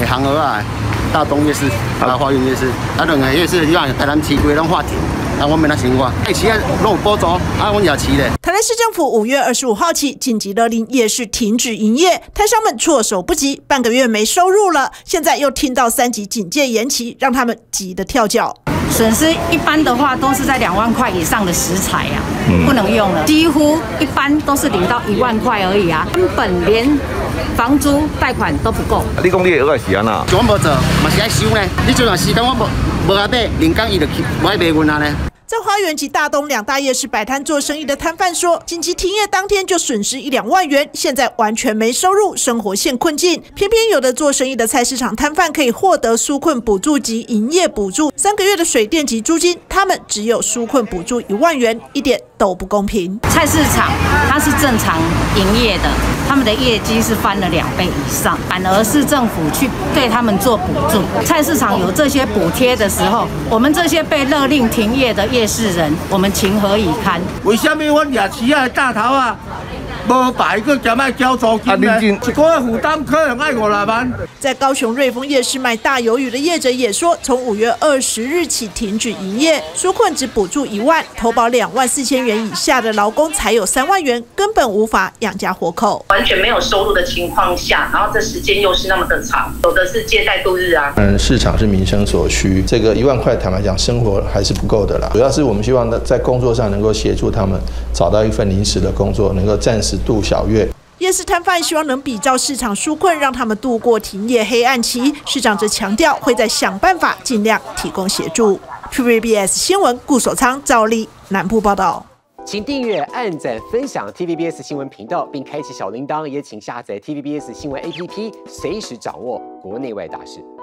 行鹅啊，大东夜市、花园夜市，两个夜市希望台南市规拢划停。 我们来生活，市啊拢有补助，我也市咧。 台南市政府5月25号起紧急勒令夜市停止营业，摊商们措手不及，半个月没收入了。现在又听到3级警戒延期，让他们急得跳脚。 损失一般的话都是在2万块以上的食材啊，不能用了，几乎一般都是领到1万块而已啊，根本连房租贷款都不够。 你讲你的蚵仔是安那？ 就我无做，嘛是爱收呢。你这段时间我无阿买，零工伊就去无爱卖阮啊呢。 在花园及大东2大夜市摆摊做生意的摊贩说，紧急停业当天就损失1-2万元，现在完全没收入，生活陷困境。偏偏有的做生意的菜市场摊贩可以获得纾困补助及营业补助，3个月的水电及租金，他们只有纾困补助1万元，一点都不公平。 菜市场它是正常营业的，他们的业绩是翻了2倍以上，反而是政府去对他们做补助。菜市场有这些补贴的时候，我们这些被勒令停业的夜市人，我们情何以堪？ 为什么阮夜市啊大头啊，无摆个兼爱交租金呢？一个月负担可能爱5-6万。 在高雄瑞丰夜市卖大鱿鱼的业者也说，从5月20日起停止营业，纾困只补助1万，投保24000元以下的劳工才有3万元，根本无法养家活口。 完全没有收入的情况下，然后这时间又是那么的长，有的是接待度日啊。 市场是民生所需，这个1万块坦白讲，生活还是不够的啦。主要是我们希望在工作上能够协助他们找到一份临时的工作，能够暂时度小月。 夜市摊贩希望能比照市场纾困，让他们度过停业黑暗期。市长则强调，会再想办法尽量提供协助。TVBS 新闻顾守仓、赵丽南部报道。 请订阅、按赞、分享 TVBS 新闻频道，并开启小铃铛，也请下载 TVBS 新闻 APP，随时掌握国内外大事。